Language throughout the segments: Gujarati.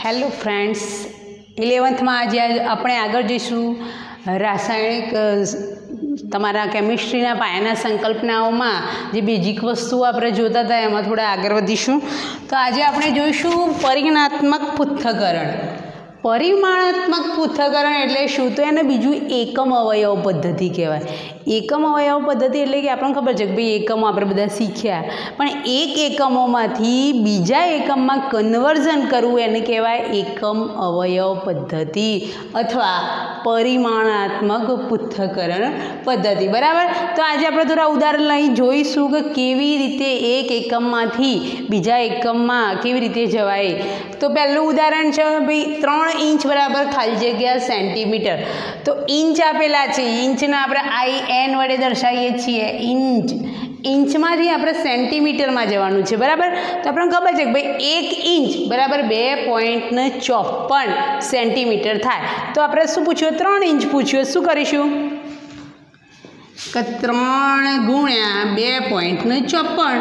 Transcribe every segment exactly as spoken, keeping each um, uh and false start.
હેલો ફ્રેન્ડ્સ, ઇલેવન્થમાં આજે આપણે આગળ જઈશું રાસાયણિક તમારા કેમિસ્ટ્રીના પાયાના સંકલ્પનાઓમાં જે બેઝિક વસ્તુઓ આપણે જોતા હતા એમાં થોડા આગળ વધીશું. તો આજે આપણે જોઈશું પરિમાણાત્મક પૃથ્થકરણ. પરિમાણાત્મક પૃથ્થકરણ એટલે શું? તો એને બીજું એકમ અવયવ પદ્ધતિ કહેવાય. એકમ અવયવ પદ્ધતિ એટલે કે આપણને ખબર છે કે ભાઈ એકમો આપણે બધા શીખ્યા, પણ એક એકમોમાંથી બીજા એકમમાં કન્વર્ઝન કરવું એને કહેવાય એકમ અવયવ પદ્ધતિ અથવા પરિમાણાત્મક પૃથ્થકરણ પદ્ધતિ. બરાબર. તો આજે આપણે થોડા ઉદાહરણ લઈ જોઈશું કે કેવી રીતે એક એકમમાંથી બીજા એકમમાં કેવી રીતે જવાય. તો પહેલું ઉદાહરણ છે ભાઈ ત્રણ ઇંચ બરાબર ખાલી જગ્યા સેન્ટીમીટર. તો ઇંચ આપેલા છે, ઇંચના આપણે આઈ એન વડે દર્શાવીએ છીએ ઇંચ. ઇંચમાંથી આપણે સેન્ટીમીટરમાં જવાનું છે. બરાબર. તો આપણને ખબર છે કે ભાઈ એક ઇંચ બરાબર બે પોઈન્ટ ને ચોપન સેન્ટીમીટર થાય. તો આપણે શું પૂછ્યું? ત્રણ ઇંચ પૂછ્યું. શું કરીશું કે ત્રણ ગુણ્યા બે પોઈન્ટ ને ચોપન,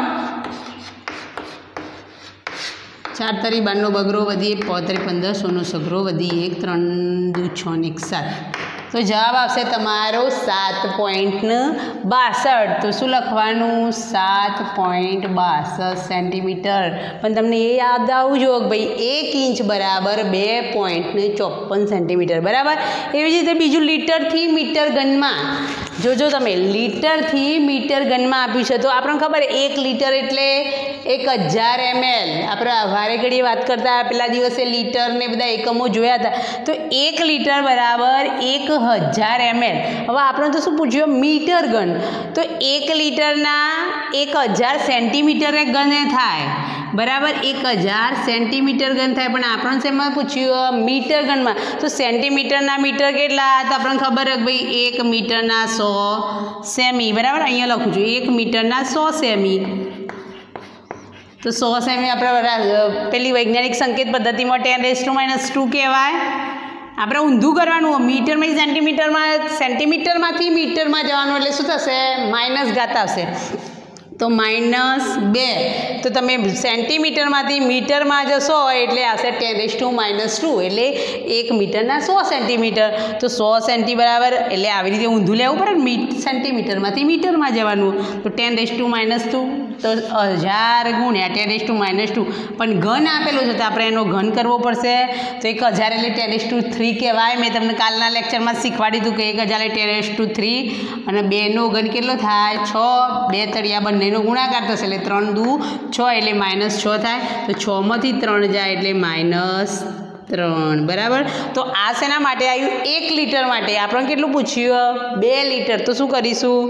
ચાર તરી બારનો બગરો વધી એક, પોતરી પંદર, સોનો સગરો વધી એક, ત્રણ દુ છ ને એક સાત. તો જવાબ આવશે તમારો સાત પોઈન્ટ બાસઠ. તો શું લખવાનું? સાત પોઈન્ટ બાસઠ સેન્ટીમીટર. પણ તમને એ યાદ આવવું જોઈએ કે ભાઈ એક ઇંચ બરાબર બે પોઈન્ટ ને ચોપન સેન્ટીમીટર. બરાબર. એવી જ રીતે બીજું લીટરથી મીટર ગનમાં જોજો તમે, લીટરથી મીટર ગનમાં આપ્યું છે. તો આપણને ખબર એક લીટર એટલે એક હજાર એમએલ. આપણે વારે ઘડીએ વાત કરતા પેલા દિવસે લીટર ને બધા એકમો જોયા હતા. તો એક લીટર બરાબર એક હજાર એમએલ. હવે આપણે તો શું પૂછ્યું? મીટર ઘન. તો એક લીટરના એક હજાર સેન્ટીમીટર ઘન થાય. બરાબર. એક હજાર સેન્ટીમીટર ઘન થાય. પણ આપણને શેમાં પૂછ્યું? મીટર ઘનમાં. તો સેન્ટીમીટરના મીટર કેટલા? તો આપણને ખબર છે કે ભાઈ એક મીટરના સો સેમી. બરાબર. અહીંયા લખું છું એક મીટરના સો સેમી. તો સો સેમી આપણે પેલી વૈજ્ઞાનિક સંકેત પદ્ધતિમાં ten raise to minus two કહેવાય. આપણે ઊંધું કરવાનું. મીટરમાં સેન્ટીમીટરમાં સેન્ટીમીટરમાંથી મીટરમાં જવાનું એટલે શું થશે? માઇનસ ઘાત આવશે. તો માઇનસ બે. તો તમે સેન્ટીમીટરમાંથી મીટરમાં જશો એટલે આવશે ten raise to minus two એટલે એક મીટરના સો સેન્ટીમીટર. તો સો સેન્ટી બરાબર એટલે આવી રીતે ઊંધું લેવું પડે ને, મી સેન્ટીમીટરમાંથી મીટરમાં જવાનું. તો ten raise to minus two તો હજાર ગુણ્યા ten raise to minus two. પણ ઘન આપેલો છે તો આપણે એનો ઘન કરવો પડશે. તો એક હજાર એટલે ટેન રેઝ ટુ થ્રી કહેવાય. મેં તમને કાલના લેક્ચરમાં શીખવાડી દીધું કે એક હજાર એટલે ટેન રેઝ ટુ થ્રી અને બેનો ઘન કેટલો થાય? છ. બે તળિયા બંનેનો ગુણાકાર થશે એટલે ત્રણ દુ છ એટલે માઇનસ છ થાય. તો છમાંથી ત્રણ જાય એટલે માઇનસ ત્રણ. બરાબર. તો આ શેના માટે આવ્યું? એક લીટર માટે. આપણે કેટલું પૂછ્યું? બે લીટર. તો શું કરીશું?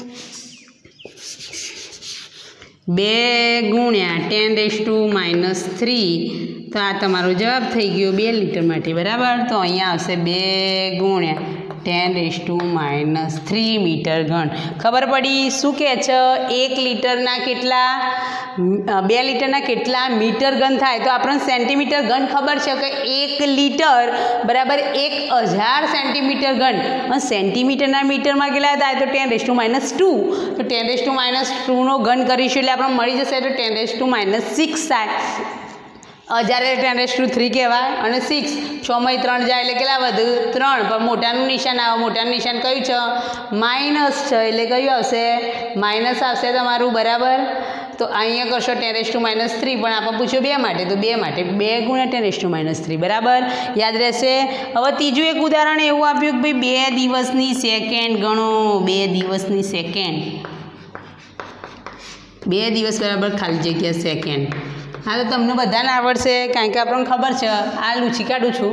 બે ગુણ્યા ten raise to minus three. તો આ તમારો જવાબ થઈ ગયો બે લીટર માટે. બરાબર. તો અહીંયા આવશે બે ગુણ્યા ten raise to minus three metre ઘન. ખબર પડી? શું કહે છે? એક લીટરના કેટલા? બે લીટરના કેટલા મીટર ઘન થાય? તો આપણને સેન્ટીમીટર ઘન ખબર છે કે એક લીટર બરાબર એક હજાર સેન્ટીમીટર ઘન. અને સેન્ટીમીટરના મીટરમાં કેટલા થાય? તો ten raise to minus two. તો ટેન રેઝ ટુ માઇનસ ટુનો ઘન કરીશું એટલે આપણને મળી જશે તો ten raise to minus six થાય. હજાર એટલે ટેન રેઝ ટુ થ્રી કહેવાય અને સિક્સ છમાંથી ત્રણ જાય એટલે કેટલા વધુ? ત્રણ. પણ મોટાનું નિશાન આવે. મોટાનું નિશાન કયું છે? માઇનસ છે એટલે કયું આવશે? માઇનસ આવશે તમારું. બરાબર. તો અહીંયા કરશો ten raise to minus three. પણ આપણે પૂછ્યું બે માટે તો બે માટે બે ગુણ્યા ten raise to minus three. બરાબર. યાદ રહેશે. હવે ત્રીજું એક ઉદાહરણ એવું આપ્યું કે ભાઈ બે દિવસની સેકન્ડ ગણો. બે દિવસની સેકન્ડ. બે દિવસ બરાબર ખાલી જગ્યા સેકન્ડ. હા, તો તમને બધાને આવડશે કારણ કે આપણને ખબર છે. આ લૂછી કાઢું છું.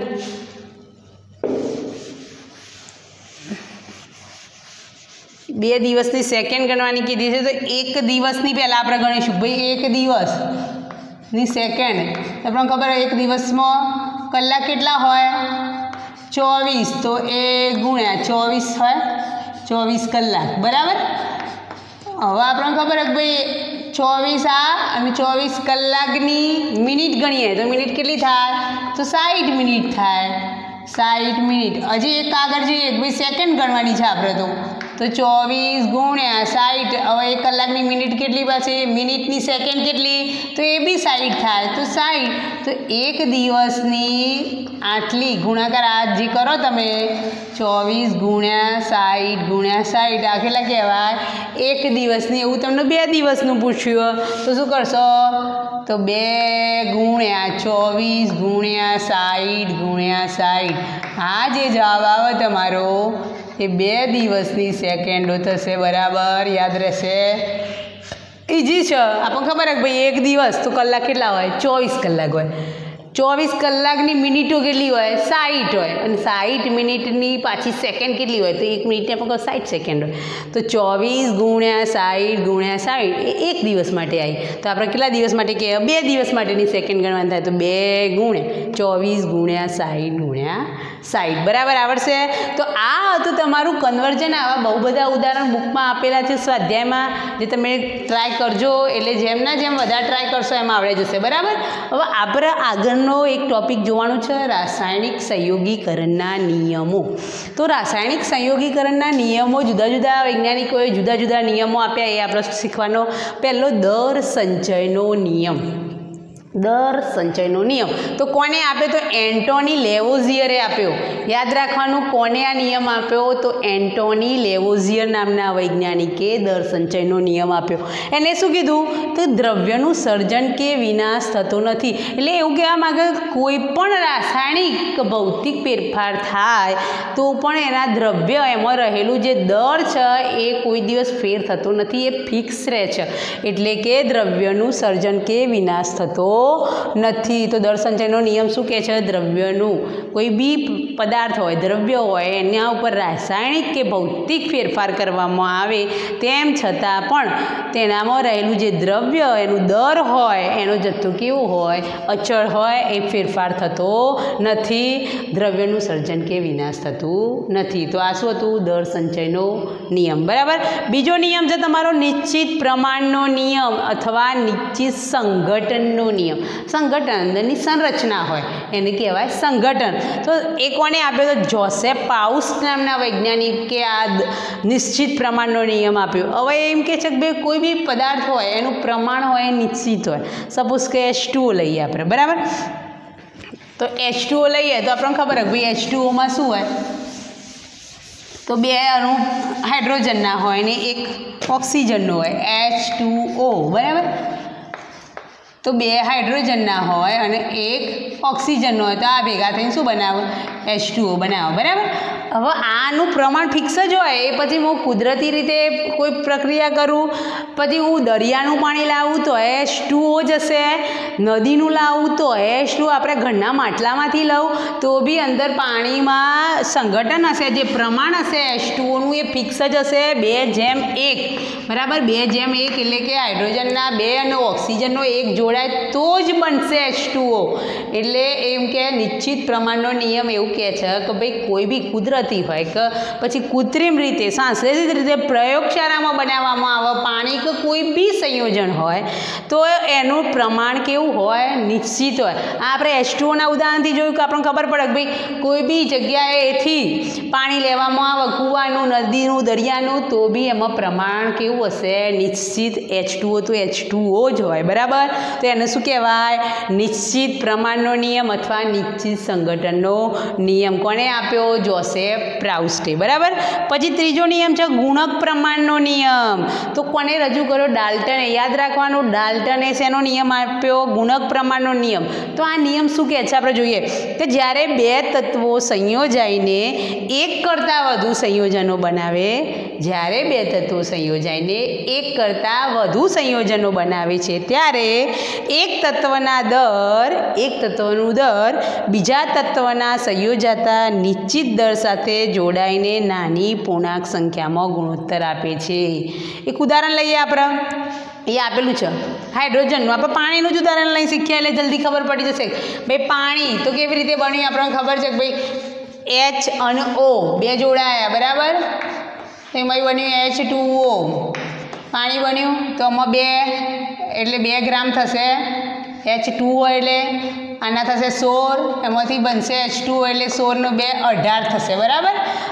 બે દિવસની સેકન્ડ ગણવાની કીધી છે. તો એક દિવસની પહેલાં આપણે ગણીશું ભાઈ એક દિવસની સેકન્ડ. આપણને ખબર હોય એક દિવસમાં કલાક કેટલા હોય? ચોવીસ. તો એ ગુણ્યા ચોવીસ હોય ચોવીસ કલાક. બરાબર. હવે આપણને ખબર હોય કે ભાઈ ચોવીસ આ અને ચોવીસ કલાકની મિનિટ ગણીએ તો મિનિટ કેટલી થાય? તો સાઠ મિનિટ થાય. સાઠ મિનિટ. હજી એક આગળ જઈએ ભાઈ સેકન્ડ ગણવાની છે આપણે. તો તો ચોવીસ ગુણ્યા સાઠ. હવે એક કલાકની મિનિટ કેટલી પાછી, મિનિટની સેકન્ડ કેટલી, તો એ બી સાઠ થાય. તો સાઠ, તો એક દિવસની આટલી ગુણાકાર આ જે કરો તમે ચોવીસ ગુણ્યા સાઠ ગુણ્યા સાઠ આ કેટલા કહેવાય, એક દિવસની. એવું તમને બે દિવસનું પૂછ્યું તો શું કરશો, તો બે ગુણ્યા ચોવીસ ગુણ્યા સાઠ ગુણ્યા સાઠ. આ જે જવાબ આવે તમારો એ બે દિવસની સેકન્ડો થશે. બરાબર, યાદ રહેશે. ઇઝી છે, આપણને ખબર છે કે ભાઈ એક દિવસ તો કલાક કેટલા હોય, ચોવીસ કલાક હોય. ચોવીસ કલાકની મિનિટો કેટલી હોય, સાઠ હોય. અને સાઠ મિનિટની પાછી સેકન્ડ કેટલી હોય, તો એક મિનિટને આપણે સાઠ સેકન્ડ હોય. તો ચોવીસ ગુણ્યા સાઠ ગુણ્યા સાઠ એ એક દિવસ માટે આવી. તો આપણે કેટલા દિવસ માટે કહેવાય, બે દિવસ માટેની સેકન્ડ ગણવાની થાય. તો બે ગુણ્યા ચોવીસ ગુણ્યા સાઠ ગુણ્યા સાઠ. બરાબર, આવડશે. તો આ હતું તમારું કન્વર્જન. આવા બહુ બધા ઉદાહરણ બુકમાં આપેલા છે સ્વાધ્યાયમાં, જે તમે ટ્રાય કરજો. એટલે જેમના જેમ વધારે ટ્રાય કરશો એમ આવડે જશે. બરાબર. હવે આપણે આગળ એક ટોપિક જોવાનું છે, રાસાયણિક સંયોગીકરણના નિયમો. તો રાસાયણિક સંયોગીકરણના નિયમો જુદા જુદા વૈજ્ઞાનિકોએ જુદા જુદા નિયમો આપ્યા. એ આપણે શીખવાનો. પહેલો દર સંચયનો નિયમ. દર સંચયનો નિયમ તો કોને આપ્યો, તો એન્ટોની લેવોઝિયરે આપ્યો. યાદ રાખવાનું, કોને આ નિયમ આપ્યો, તો એન્ટોની લેવોઝિયર નામના વૈજ્ઞાનિકે દર સંચયનો નિયમ આપ્યો. એને શું કીધું, તો દ્રવ્યનું સર્જન કે વિનાશ થતો નથી. એટલે એવું કહેવા માંગે કોઈ પણ રાસાયણિક ભૌતિક ફેરફાર થાય તો પણ એના દ્રવ્ય એમાં રહેલું જે દર છે એ કોઈ દિવસ ફેર થતો નથી, એ ફિક્સ રહે છે. એટલે કે દ્રવ્યનું સર્જન કે વિનાશ થતો નથી. તો દર સંચયનો નિયમ શું કહે છે, દ્રવ્યનું કોઈ બી પદાર્થ હોય, દ્રવ્ય હોય, એના ઉપર રાસાયણિક કે ભૌતિક ફેરફાર કરવામાં આવે તેમ છતાં પણ તેનામાં રહેલું જે દ્રવ્ય એનું દર હોય એનો જથ્થો કેવો હોય, અચળ હોય, એ ફેરફાર થતો નથી. દ્રવ્યનું સર્જન કે વિનાશ થતું નથી. તો આ શું હતું, દર સંચયનો નિયમ. બરાબર. બીજો નિયમ છે તમારો નિશ્ચિત પ્રમાણનો નિયમ અથવા નિશ્ચિત સંઘટનનો નિયમ. સંગઠન અંદરની સંરચના હોય એને કહેવાય સંગઠન. તો એ કોને આપ્યો, તો જોસેફ પાઉસ નામના વૈજ્ઞાનિકે આ નિશ્ચિત પ્રમાણનો નિયમ આપ્યો. હવે એમ કહે છે કે ભાઈ કોઈ બી પદાર્થ હોય એનું પ્રમાણ હોય નિશ્ચિત હોય. સપોઝ કે એચ ટુ ઓ લઈએ આપણે. બરાબર. તો એચ ટુ ઓ લઈએ તો આપણને ખબર હોય ભાઈ એચ ટુ ઓમાં શું હોય, તો બે અણુ હાઇડ્રોજનના હોય ને એક ઓક્સિજનનો હોય, એચ ટુ ઓ. બરાબર. તો બે હાઇડ્રોજનના હોય અને એક ઓક્સિજનનો હોય, તો આ ભેગા થઈને શું બનાવો, એચ ટુ ઓ બનાવો. બરાબર. હવે આનું પ્રમાણ ફિક્સ જ હોય. એ પછી હું કુદરતી રીતે કોઈ પ્રક્રિયા કરું, પછી હું દરિયાનું પાણી લાવું તો એચ ટુ ઓ જશે, નદીનું લાવું તો એચ ટુ આપણે ઘરના માટલામાંથી લઉં તો બી અંદર પાણીમાં સંઘટન હશે, જે પ્રમાણ હશે એચ ટુ ઓનું એ ફિક્સ જ હશે, બે જેમ એક. બરાબર. બે જેમ એક એટલે કે હાઇડ્રોજનના બે અને ઓક્સિજનનો એક જોડાય તો જ બનશે એચ ટુ ઓ. એટલે એમ કે નિશ્ચિત પ્રમાણનો નિયમ એવું કહે છે કે ભાઈ કોઈ બી કુદરતી હોય કે પછી કૃત્રિમ રીતે સાંસ્કૃતિક રીતે પ્રયોગશાળામાં બનાવવામાં આવે પાણી કે કોઈ બી સંયોજન હોય તો એનું પ્રમાણ કેવું હોય, નિશ્ચિત હોય. આ આપણે એચ ટુ ઓના ઉદાહરણથી જોયું કે આપણને ખબર પડે કે ભાઈ કોઈ બી જગ્યાએથી પાણી લેવામાં આવે, કૂવાનું, નદીનું, દરિયાનું, તો બી એમાં પ્રમાણ કેવું હશે, નિશ્ચિત. એચ ટુ ઓ તો એચ ટુ ઓ જ હોય. બરાબર. તો એને શું કહેવાય, નિશ્ચિત પ્રમાણનો નિયમ અથવા નિશ્ચિત સંગઠનનો નિયમ. કોને આપ્યો, જોસેફ પ્રાઉસ્ટે. બરાબર. પછી ત્રીજો નિયમ છે ગુણક પ્રમાણનો નિયમ. તો કોને રજૂ કર્યો, ડાલ્ટને. યાદ રાખવાનું, ડાલ્ટને શેનો નિયમ આપ્યો, ગુણક પ્રમાણનો નિયમ. તો આ નિયમ શું કહે છે આપણે જોઈએ કે જ્યારે બે તત્વો સંયોજાઈને એક કરતાં વધુ સંયોજનો બનાવે, જ્યારે બે તત્વો સંયોજાઈને એક કરતાં વધુ સંયોજનો બનાવે છે ત્યારે એક તત્વના દર એક તત્વનું દર બીજા તત્વના સંયોજાતા નિશ્ચિત દર સાથે જોડાઈને નાની પૂર્ણાંક સંખ્યામાં ગુણોત્તર આપે છે. એક ઉદાહરણ લઈએ આપણે. એ આપેલું છે હાઇડ્રોજનનું. આપણે પાણીનું જ ઉદાહરણ લઈ શીખ્યા એટલે જલ્દી ખબર પડી જશે. ભાઈ પાણી તો કેવી રીતે બન્યું, આપણને ખબર છે કે ભાઈ એચ અને ઓ બે જોડાયા. બરાબર. એમાં બન્યું એચ ટુ ઓ. પાણી બન્યું તો આમાં બે એટલે બે ગ્રામ થશે. એચ ટુ ઓ એટલે આના થશે સોળ, એમાંથી બનશે એચ ટુ ઓ એટલે સોળનો બે અઢાર થશે. બરાબર.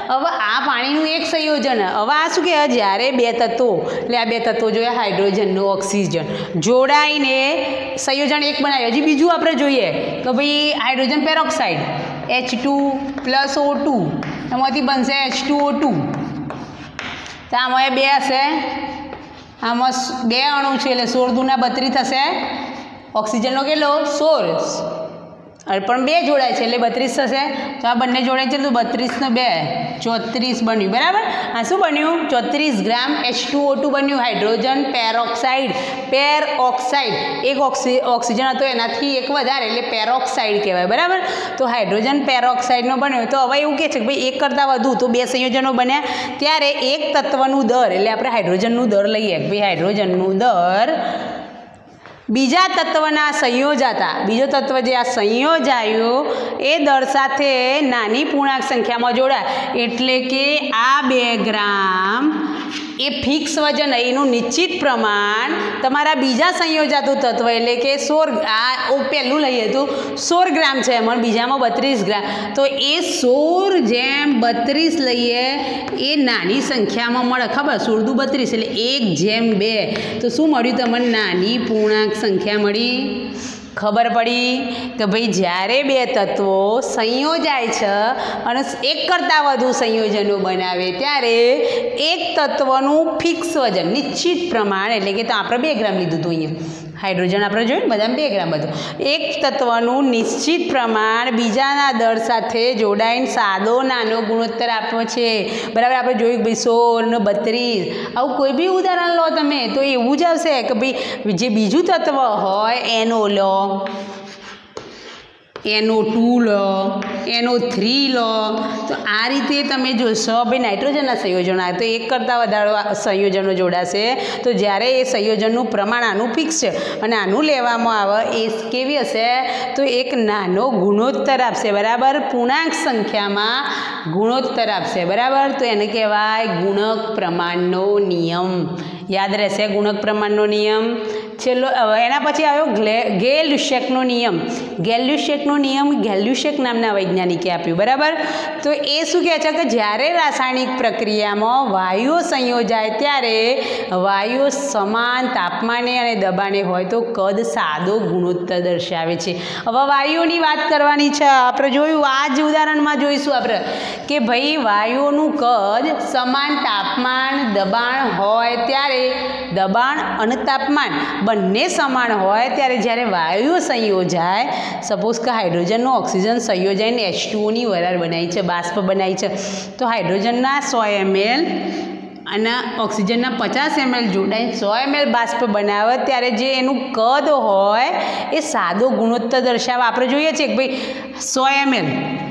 હવે આ પાણીનું એક સંયોજન હવે આ શું કહેવાય જ્યારે બે તત્વો એટલે આ બે તત્વો જોઈએ હાઇડ્રોજનનું ઓક્સિજન જોડાઈને સંયોજન એક બનાવે હજી બીજું આપણે જોઈએ કે ભાઈ hydrogen peroxide H two plus O two એમાંથી બનશે એચ ટુ ઓ ટુ તો આમાં બે હશે આમાં બે અણુ છે એટલે સોળ દૂના બત્રીસ થશે ઓક્સિજનનો કેટલો સોળ પણ બે જોડાય છે એટલે બત્રીસ થશે તો આ બંને જોડાય છે તો બત્રીસનો બે ચોત્રીસ બન્યું બરાબર આ શું બન્યું ચોત્રીસ gram H two O two બન્યું હાઇડ્રોજન પેરોક્સાઇડ પેરઓક્સાઇડ એક ઓક્સી ઓક્સિજન હતો એનાથી એક વધારે એટલે પેરોક્સાઇડ કહેવાય બરાબર તો હાઇડ્રોજન પેરોક્સાઇડનો બન્યો તો હવે એવું કહે છે કે ભાઈ એક કરતાં વધુ તો બે સંયોજનો બન્યા ત્યારે એક તત્વનું દર એટલે આપણે હાઇડ્રોજનનું દર લઈએ ભાઈ હાઇડ્રોજનનું દર બીજા તત્વના સંયોજાતા બીજો તત્વ જે આ સંયોજાયું એ દર સાથે નાની પૂર્ણાંક સંખ્યામાં જોડાય એટલે કે આ બે ગ્રામ એ ફિક્સ વજન એનું નિશ્ચિત પ્રમાણ તમારા બીજા સંયોજાતું તત્વ એટલે કે સોળ આ પહેલું લઈએ તો સોળ ગ્રામ છે એમાં બીજામાં બત્રીસ ગ્રામ તો એ સોળ જેમ બત્રીસ લઈએ એ નાની સંખ્યામાં મળે ખબર સોળ દુ બત્રીસ એટલે એક જેમ બે તો શું મળ્યું તમને નાની પૂર્ણાંક સંખ્યા મળી ખબર પડી કે ભાઈ જ્યારે બે તત્વો સંયોજાય છે અને એક કરતાં વધુ સંયોજનો બનાવે ત્યારે એક તત્વનું ફિક્સ વજન નિશ્ચિત પ્રમાણ એટલે કે તો આપણે બે ગ્રામ લીધું હતું અહીંયા હાઇડ્રોજન આપણે જોયું ને બધામાં બે ગ્રામ બધું એક તત્વનું નિશ્ચિત પ્રમાણ બીજાના દર સાથે જોડાઈને સાદો નાનો ગુણોત્તર આપવો છે બરાબર આપણે જોયું ભાઈ સોળ ને બત્રીસ આવું કોઈ બી ઉદાહરણ લો તમે તો એવું જ આવશે કે ભાઈ જે બીજું તત્વ હોય એનો લો એનો ટુ લો એનો થ્રી લો તો આ રીતે તમે જોશો ભાઈ નાઇટ્રોજનના સંયોજનો આવે તો એક કરતાં વધારે સંયોજનો જોડાશે તો જ્યારે એ સંયોજનનું પ્રમાણ આનું ફિક્સ છે અને આનું લેવામાં આવે એ કેવી હશે તો એક નાનો ગુણોત્તર આપશે બરાબર પૂર્ણાંક સંખ્યામાં ગુણોત્તર આપશે બરાબર તો એને કહેવાય ગુણક પ્રમાણનો નિયમ યાદ રહેશે ગુણક પ્રમાણનો નિયમ છેલ્લો એના પછી આવ્યો ગેલ-લ્યુસેકનો નિયમ ગેલ-લ્યુસેકનો નિયમ ગેલ-લ્યુસેક નામના વૈજ્ઞાનિકે આપ્યું બરાબર તો એ શું કહે છે કે જ્યારે રાસાયણિક પ્રક્રિયામાં વાયુઓ સંયોજાય ત્યારે વાયુઓ સમાન તાપમાને અને દબાણે હોય તો કદ સાદો ગુણોત્તર દર્શાવે છે હવે વાયુઓની વાત કરવાની છે આપણે જોયું આ જ ઉદાહરણમાં જોઈશું આપણે કે ભાઈ વાયુઓનું કદ સમાન તાપમાન દબાણ હોય ત્યારે દબાણ અને તાપમાન બંને સમાન હોય ત્યારે જ્યારે વાયુઓ સંયોજાય સપોઝ કે હાઇડ્રોજનનો ઓક્સિજન સંયોજાઈને એચ ટુ ઓની વરાળ બનાવી છે બાષ્પ બનાવી છે તો હાઇડ્રોજનના સો એમએલ અને ઓક્સિજનના પચાસ એમએલ જોડાઈને સો એમએલ બાષ્પ બનાવે ત્યારે જે એનું કદ હોય એ સાદો ગુણોત્તર દર્શાવે આપણે જોઈએ છીએ કે ભાઈ સો એમએલ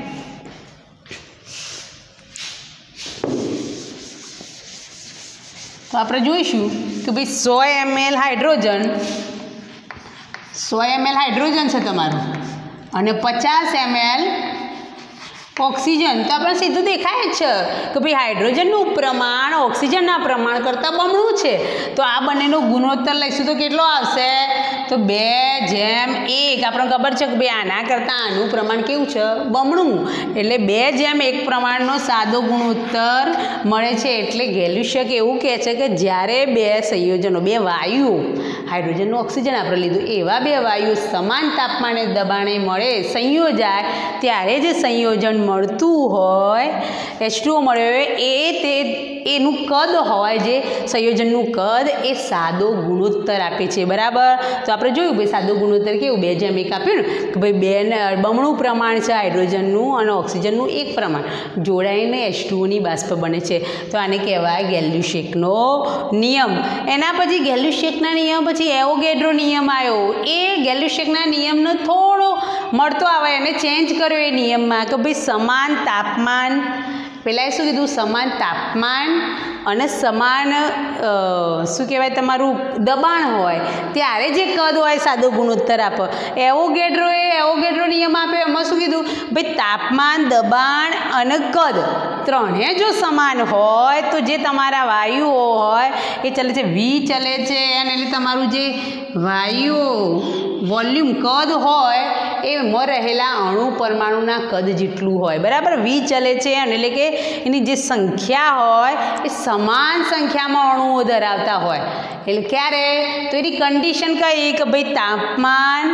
તો આપણે જોઈશું કે ભાઈ સો એમએલ હાઇડ્રોજન સો એમએલ હાઇડ્રોજન છે તમારું અને પચાસ એમએલ ઓક્સિજન તો આપણે સીધું દેખાય જ છે કે ભાઈ હાઇડ્રોજનનું પ્રમાણ ઓક્સિજનના પ્રમાણ કરતાં બમણું છે તો આ બંનેનો ગુણોત્તર લઈશું તો કેટલો આવશે તો બે જેમ એક આપણને ખબર છે કે ભાઈ આના કરતાં આનું પ્રમાણ કેવું છે બમણું એટલે બે જેમ એક પ્રમાણનો સાદો ગુણોત્તર મળે છે એટલે ગેલ-લ્યુસેક એવું કહે છે કે જ્યારે બે સંયોજનો બે વાયુઓ હાઇડ્રોજનનું ઓક્સિજન આપણે લીધું એવા બે વાયુઓ સમાન તાપમાને દબાણે મળે સંયોજાય ત્યારે જે સંયોજન મળતું હોય એચ ટુ ઓ મળ્યો હોય એ તે એનું કદ હોય જે સંયોજનનું કદ એ સાદો ગુણોત્તર આપે છે બરાબર તો આપણે જોયું ભાઈ સાદો ગુણોત્તર કેવું બે જેમ એક આપ્યું ને કે ભાઈ બે બમણું પ્રમાણ છે હાઇડ્રોજનનું અને ઓક્સિજનનું એક પ્રમાણ જોડાઈને એચ ટુ ઓની બાષ્પ બને છે તો આને કહેવાય ગેલ-લ્યુસેકનો નિયમ એના પછી ગેલ-લ્યુસેકના નિયમ પછી એવોગેડ્રો નિયમ આવ્યો એ ગેલ-લ્યુસેકના નિયમનો થોડો મળતો આવે એને ચેન્જ કર્યો એ નિયમમાં કે ભાઈ સમાન તાપમાન પહેલાં એ શું કીધું સમાન તાપમાન અને સમાન શું કહેવાય તમારું દબાણ હોય ત્યારે જે કદ હોય સાદો ગુણોત્તર આપો એવોગેડ્રોએ એવોગેડ્રો નિયમ આપ્યો એમાં શું કીધું ભાઈ તાપમાન દબાણ અને કદ ત્રણે જો સમાન હોય તો જે તમારા વાયુઓ હોય એ ચલે છે વી ચલે છે અને એટલે તમારું જે વાયુઓ વોલ્યુમ કદ હોય એમાં રહેલા અણુ પરમાણુના કદ જેટલું હોય બરાબર વી ચલે છે એટલે કે એની જે સંખ્યા હોય એ સમાન સંખ્યામાં અણુઓ ધરાવતા હોય એટલે ક્યારે તો એની કન્ડિશન કઈ કે ભાઈ તાપમાન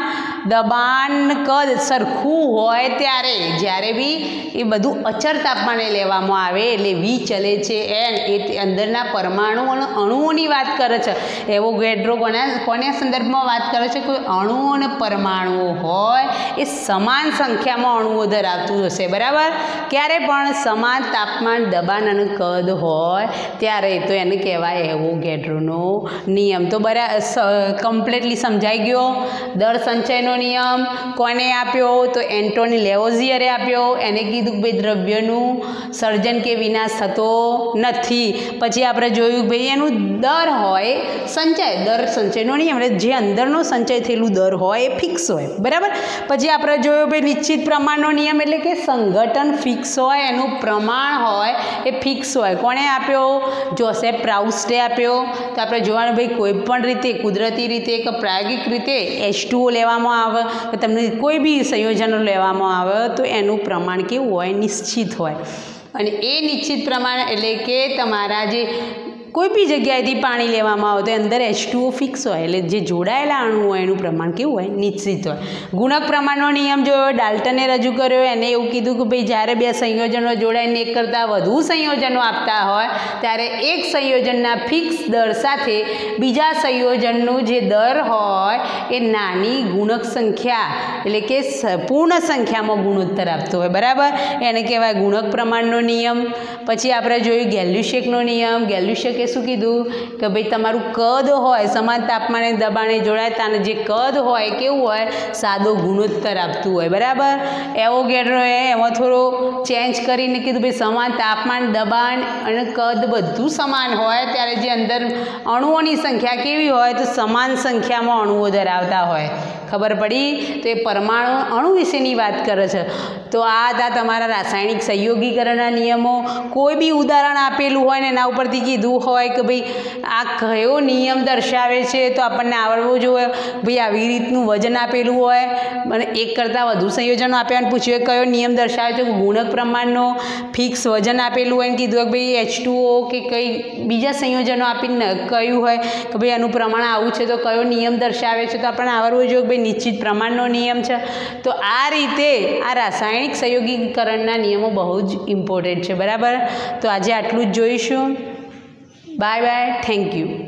દબાણ કદ સરખું હોય ત્યારે જ્યારે બી એ બધું અચર તાપમાને લેવામાં આવે એટલે વી ચલે છે એન એ અંદરના પરમાણુ અને અણુઓની વાત કરે છે એવોગાડ્રો કોના કોના સંદર્ભમાં વાત કરે છે કોઈ અણુઓ અને પરમાણુઓ હોય એ સમાન સંખ્યામાં અણુઓ ધરાવતું હશે બરાબર ક્યારે પણ સમાન તાપમાન દબાણ અને કદ હોય ત્યારે તો એને કહેવાય એવોગાડ્રોનો નિયમ તો બરાબર કમ્પ્લીટલી સમજાઈ ગયો દળ સંચયનો નિયમ કોને આપ્યો તો એન્ટોની લેવોઝિયરે આપ્યો એને કીધું કે ભાઈ દ્રવ્યનું સર્જન કે વિનાશ થતો નથી પછી આપણે જોયું કે ભાઈ એનું દર હોય સંચય દર સંચયનો નિયમ એટલે જે અંદરનો સંચય થયેલું દર હોય એ ફિક્સ હોય બરાબર પછી આપણે જોયું ભાઈ નિશ્ચિત પ્રમાણનો નિયમ એટલે કે સંઘટન ફિક્સ હોય એનું પ્રમાણ હોય એ ફિક્સ હોય કોણે આપ્યો જોસેફ પ્રાઉસ્ટે આપ્યો તો આપણે જોવાનું ભાઈ કોઈ પણ રીતે કુદરતી રીતે કે પ્રાયોગિક રીતે એચ ટુ ઓ લેવામાં આવે કે તમને કોઈ બી સંયોજનો લેવામાં આવે તો એનું પ્રમાણ કેવું હોય નિશ્ચિત હોય અને એ નિશ્ચિત પ્રમાણ એટલે કે તમારા જે કોઈ બી જગ્યાએથી પાણી લેવામાં આવે તો અંદર એચ ટુ ઓ ફિક્સ હોય એટલે જે જોડાયેલા અણુ હોય એનું પ્રમાણ કેવું હોય નિશ્ચિત હોય ગુણક પ્રમાણનો નિયમ જો ડાલ્ટને રજૂ કર્યો એને એવું કીધું કે ભાઈ જ્યારે બે સંયોજનો જોડાઈને એક કરતાં વધુ સંયોજનો આપતા હોય ત્યારે એક સંયોજનના ફિક્સ દર સાથે બીજા સંયોજનનું જે દર હોય એ નાની ગુણક સંખ્યા એટલે કે પૂર્ણ સંખ્યામાં ગુણોત્તર આપતો હોય બરાબર એને કહેવાય ગુણક પ્રમાણનો નિયમ પછી આપણે જોયું ગેલ્યુશેકનો નિયમ ગેલ્યુશેક કે શું કીધું કે ભાઈ તમારું કદ હોય સમાન તાપમાને દબાણે જોડાય તાને જે કદ હોય કેવું હોય સાદો ગુણોત્તર આપતું હોય બરાબર એવોગાડ્રોએ એમાં થોડો ચેન્જ કરીને કીધું ભાઈ સમાન તાપમાન દબાણ અને કદ બધું સમાન હોય ત્યારે જે અંદર અણુઓની સંખ્યા કેવી હોય તો સમાન સંખ્યામાં અણુઓ ધરાવતા હોય ખબર પડી તો એ પરમાણુ અણુ વિશેની વાત કરે છે તો આ હતા તમારા રાસાયણિક સંયોગીકરણના નિયમો કોઈ બી ઉદાહરણ આપેલું હોય ને એના ઉપરથી કીધું હોય કે ભાઈ આ કયો નિયમ દર્શાવે છે તો આપણને આવડવું જોઈએ ભાઈ આવી રીતનું વજન આપેલું હોય અને એક કરતાં વધુ સંયોજનો આપ્યા અને પૂછ્યું કયો નિયમ દર્શાવે છે ગુણક પ્રમાણનો ફિક્સ વજન આપેલું હોય ને કીધું કે ભાઈ એચ ટુ ઓ કે કંઈ બીજા સંયોજનો આપીને કહ્યું હોય કે ભાઈ આનું પ્રમાણ આવું છે તો કયો નિયમ દર્શાવે છે તો આપણને આવડવું જોઈએ કે ભાઈ નિશ્ચિત પ્રમાણનો નિયમ છે તો આ રીતે આ રાસાયણિક સંયોગીકરણના નિયમો બહુ જ ઇમ્પોર્ટન્ટ છે બરાબર તો આજે આટલું જ જોઈશું બાય બાય થેન્ક યુ